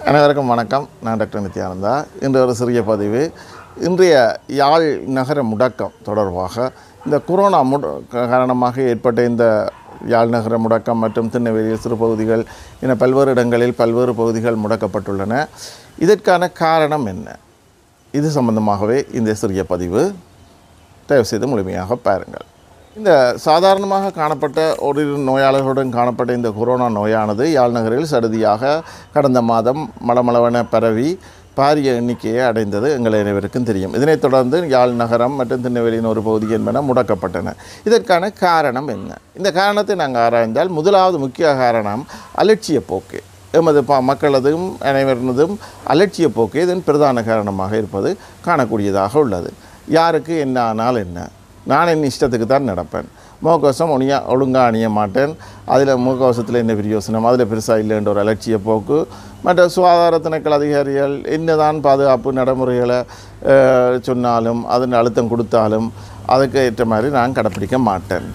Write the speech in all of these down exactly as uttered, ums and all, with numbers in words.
அனைவருக்கும் வணக்கம். நான் டாக்டர் நித்யா ஆனந்தா. இன்று ஒரு சிறிய பதிவு. இன்றைய யாழ் நகர முடக்கம் தொடர்பாக இந்த கொரோனா முட காரணமாக ஏற்பட்ட இந்த யாழ் நகர முடக்கம் மற்றும் திருநெல்வேலியில் சிறு பகுதிகள் என பல்வேறு இடங்களில் பல்வேறு பகுதிகள் முடக்கப்பட்டுள்ளன. இதற்கான காரணம் என்ன? இது சம்பந்தமாகவே இந்த சிறிய பதிவு. தயவுசெய்து முழுமையாக பாருங்கள். இந்த சாதாரணமாக காணப்பட்ட ஒரு நோயாளர்களுடன் காணப்பட்ட இந்த கொரோனா நோயானது யாழ் நகரில் சடுதியாக கடந்த மாதம் மளமளவென பரவி பாரிய எண்ணிக்கையை அடைந்தது எங்கள் அனைவருக்கும் தெரியும். இதனைத் தொடர்ந்து யாழ் நகரம் மற்றும் திருநெல்வேலியின் ஒரு பகுதி என்பன முடக்கப்பட்டன. இதற்கான காரணம் என்ன? இந்த காரணத்தை நாங்கள் ஆராய்ந்தால் முதலாவது முக்கிய காரணம் அலட்சிய போக்கு. எமது ப மக்களதும் அனைவரதும் அலட்சிய போக்கு இதன் பிரதான காரணமாக இருப்பது காணக்கூடியதாக உள்ளது. யாருக்கு என்ன ஆனால் என்ன, நான் என் இஷ்டத்துக்கு தான் நடப்பேன், முகக்கவசம் ஒனியா ஒழுங்காக அணிய மாட்டேன், அதில் முகக்கவசத்தில் என்ன பிரயோசனம், அதில் பெருசாக இல்லைன்ற ஒரு அலட்சிய போக்கு. மற்ற சுகாதார திணைக்கள் அதிகாரிகள் என்னதான் பாதுகாப்பு நடைமுறைகளை சொன்னாலும் அதன் அழுத்தம் கொடுத்தாலும் அதுக்கு ஏற்ற மாதிரி நான் கடைப்பிடிக்க மாட்டேன்,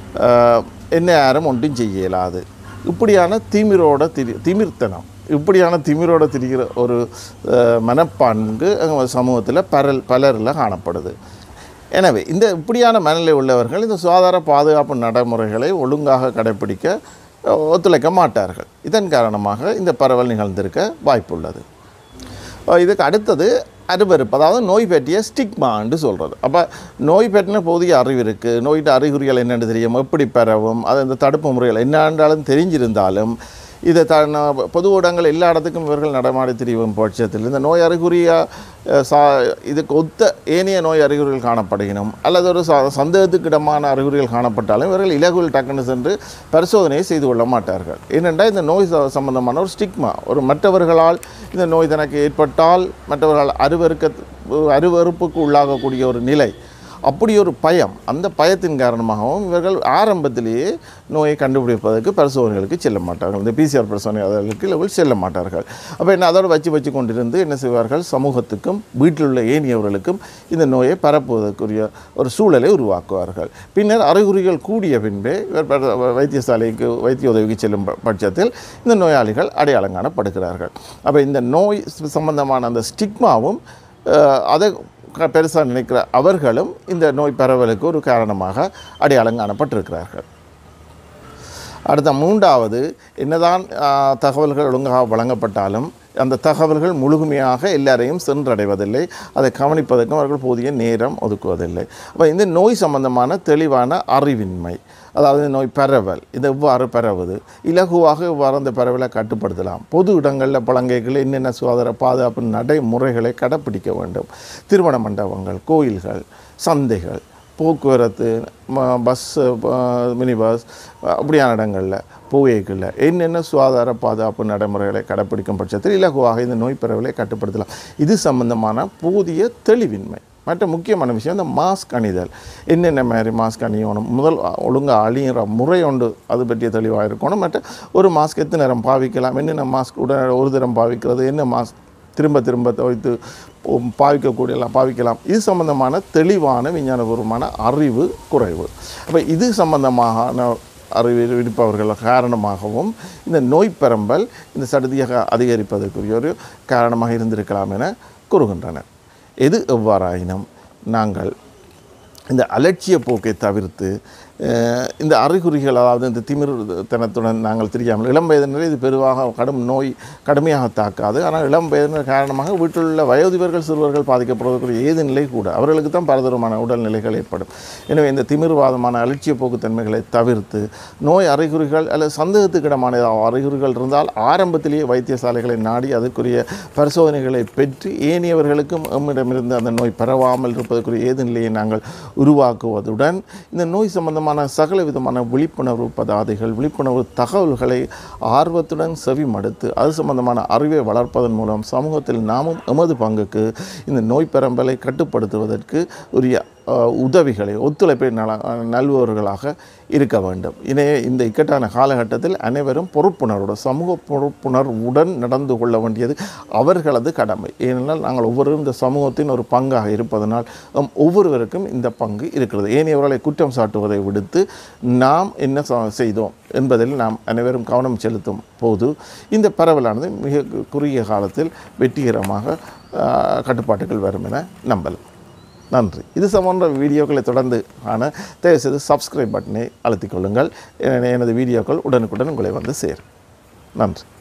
என்ன யாரும் ஒன்றும் செய்ய இயலாது. இப்படியான திமிரோட திரி திமிர்த்தனம் இப்படியான திமிரோட திரிகிற ஒரு மனப்பான்கு சமூகத்தில் பரல் பலரில் காணப்படுது. எனவே இந்த இப்படியான மனநிலை உள்ளவர்கள் இந்த சுகாதார பாதுகாப்பு நடைமுறைகளை ஒழுங்காக கடைப்பிடிக்க ஒத்துழைக்க மாட்டார்கள். இதன் காரணமாக இந்த பரவல் நிகழ்ந்திருக்க வாய்ப்புள்ளது. இதுக்கு அடுத்தது அருவருப்பு, அதாவது நோய் பற்றிய ஸ்டிக்மான்னு சொல்கிறது. அப்போ நோய் பற்றின போதிய அறிவு இருக்குது, நோயிட்ட அறிகுறிகள் என்னென்னு தெரியும், எப்படி பரவும், அது இந்த தடுப்பு முறைகள் என்னென்றாலும் தெரிஞ்சிருந்தாலும் இதை த பொது ஊடகங்கள் எல்லா இடத்துக்கும் இவர்கள் நடமாடி திரியும் பட்சத்தில் இந்த நோய் அறிகுறியாக சா இதுக்கு ஒத்த ஏனைய நோய் அறிகுறிகள் காணப்படுகினும் அல்லது ஒரு ச சந்தேகத்துக்கிடமான அறிகுறிகள் காணப்பட்டாலும் இவர்கள் இலகுவில் டக்குன்னு சென்று பரிசோதனையை செய்து கொள்ள மாட்டார்கள். ஏனென்றால் இந்த நோய் சம்பந்தமான ஒரு ஸ்டிக்மா, ஒரு மற்றவர்களால் இந்த நோய் தனக்கு ஏற்பட்டால் மற்றவர்கள் அருவருக்க அருவறுப்புக்கு உள்ளாகக்கூடிய ஒரு நிலை, அப்படி ஒரு பயம், அந்த பயத்தின் காரணமாகவும் இவர்கள் ஆரம்பத்திலேயே நோயை கண்டுபிடிப்பதற்கு பரிசோதனைகளுக்கு செல்ல மாட்டார்கள். இந்த பிசிஆர் பரிசோதனைகளுக்கு இவர்கள் செல்ல மாட்டார்கள். அப்போ என்ன அதோடு வச்சு வச்சு கொண்டிருந்து என்ன செய்வார்கள், சமூகத்துக்கும் வீட்டில் உள்ள ஏனையவர்களுக்கும் இந்த நோயை பரப்புவதற்குரிய ஒரு சூழலை உருவாக்குவார்கள். பின்னர் அறிகுறிகள் கூடிய பின்பே வைத்தியசாலைக்கு வைத்திய உதவிக்கு செல்லும் பட்சத்தில் இந்த நோயாளிகள் அடையாளம் காணப்படுகிறார்கள். அப்போ இந்த நோய் சம்பந்தமான அந்த ஸ்டிக்மாவும் அதை பெருசாக நினைக்கிற அவர்களும் இந்த நோய் பரவலுக்கு ஒரு காரணமாக அடையாளம் காணப்பட்டிருக்கிறார்கள். அடுத்த மூன்றாவது, என்னதான் தகவல்கள் ஒழுங்காக வழங்கப்பட்டாலும் அந்த தகவல்கள் முழுமையாக எல்லாரையும் சென்றடைவதில்லை, அதை கவனிப்பதற்கும் அவர்கள் போதிய நேரம் ஒதுக்குவதில்லை. அப்போ இந்த நோய் சம்பந்தமான தெளிவான அறிவின்மை, அதாவது நோய் பரவல் இது எவ்வாறு பரவுது, இலகுவாக இவ்வாறு அந்த பரவலை கட்டுப்படுத்தலாம், பொது இடங்களில் பழங்கைகளில் என்னென்ன சுகாதார பாதுகாப்பு நடைமுறைகளை கடைப்பிடிக்க வேண்டும், திருமண மண்டபங்கள், கோயில்கள், சந்தைகள், போக்குவரத்து, பஸ், மினி பஸ், அப்படியான இடங்களில் போகைகளில் என்னென்ன சுகாதார பாதுகாப்பு நடைமுறைகளை கடைப்பிடிக்கும் பட்சத்தில் இலகுவாக இந்த நோய் பரவலை கட்டுப்படுத்தலாம். இது சம்பந்தமான போதிய தெளிவின்மை. மற்ற முக்கியமான விஷயம் இந்த மாஸ்க் அணிதல், என்னென்ன மாதிரி மாஸ்க் அணியணும், முதல் ஒழுங்காக அழிகிற முறை ஒன்று அது பற்றிய தெளிவாக இருக்கணும். மற்ற ஒரு மாஸ்க் எத்தனை நேரம் பாவிக்கலாம், என்னென்ன மாஸ்க் உடனே ஒரு தரம் பாவிக்கிறது, என்ன மாஸ்க் திரும்ப திரும்ப துவைத்து பாவிக்கக்கூடியலாம் பாவிக்கலாம் இது சம்பந்தமான தெளிவான விஞ்ஞானபூர்வமான அறிவு குறைவு. அப்போ இது சம்பந்தமான அறிவு இருப்பவர்கள் காரணமாகவும் இந்த நோய் பரம்பல் இந்த சடுதியாக அதிகரிப்பதற்குரிய ஒரு காரணமாக இருந்திருக்கலாம் என கூறுகின்றனர். எது எவ்வாறாயினும் நாங்கள் இந்த அலட்சிய போக்கை தவிர்த்து இந்த அறிகுறிகள், அதாவது இந்த திமிர்த்தனத்துடன் நாங்கள் தெரியாமல் இளம் வயதினரை இது பெருவாக கடும் நோய் கடுமையாக தாக்காது. ஆனால் இளம் வயதினர் காரணமாக வீட்டில் உள்ள வயோதிபர்கள் சிறுவர்கள் பாதிக்கப்படுவதற்குரிய ஏது நிலை கூட அவர்களுக்கு தான் பலதரமான உடல்நிலைகள் ஏற்படும். எனவே இந்த திமிர்வாதமான அலட்சிய போக்குத்தன்மைகளை தவிர்த்து நோய் அறிகுறிகள் அல்லது சந்தேகத்துக்கிடமான அறிகுறிகள் இருந்தால் ஆரம்பத்திலேயே வைத்தியசாலைகளை நாடி அதற்குரிய பரிசோதனைகளை பெற்று ஏனையவர்களுக்கும் எம்மிடமிருந்து அந்த நோய் பரவாமல் இருப்பதற்குரிய ஏது நிலையை நாங்கள் உருவாக்குவதுடன் இந்த நோய் சம்பந்தமாக சகல விதமான விழிப்புணர்வு பதாதைகள், விழிப்புணர்வு தகவல்களை ஆர்வத்துடன் செவிமடுத்து அது சம்பந்தமான அறிவை வளர்ப்பதன் மூலம் சமூகத்தில் நாமும் எமது பங்குக்கு இந்த நோய் பரம்பலை கட்டுப்படுத்துவதற்கு உரிய உதவிகளை ஒத்துழைப்பை நல நல்பவர்களாக இருக்க வேண்டும். இனே இந்த இக்கட்டான காலகட்டத்தில் அனைவரும் பொறுப்புணர்வோடு சமூக பொறுப்புணர்வுடன் நடந்து கொள்ள வேண்டியது அவர்களது கடமை. ஏனென்றால் நாங்கள் ஒவ்வொருவரும் இந்த சமூகத்தின் ஒரு பங்காக இருப்பதனால் ஒவ்வொருவருக்கும் இந்த பங்கு இருக்கிறது. ஏனையவர்களை குற்றம் சாட்டுவதை விடுத்து நாம் என்ன செய்தோம் என்பதில் நாம் அனைவரும் கவனம் செலுத்தும் போது இந்த பரவலானது மிக குறுகிய காலத்தில் வெற்றிகரமாக கட்டுப்பாட்டுகள் வரும் என நம்பலாம். நன்றி. இது சம்பந்த வீடியோக்களை தொடர்ந்து காண தயவுசெய்து சப்ஸ்கிரைப் பட்டனை அழுத்திக் கொள்ளுங்கள். எனது வீடியோக்கள் உடனுக்குடன் உங்களை வந்து சேரும். நன்றி.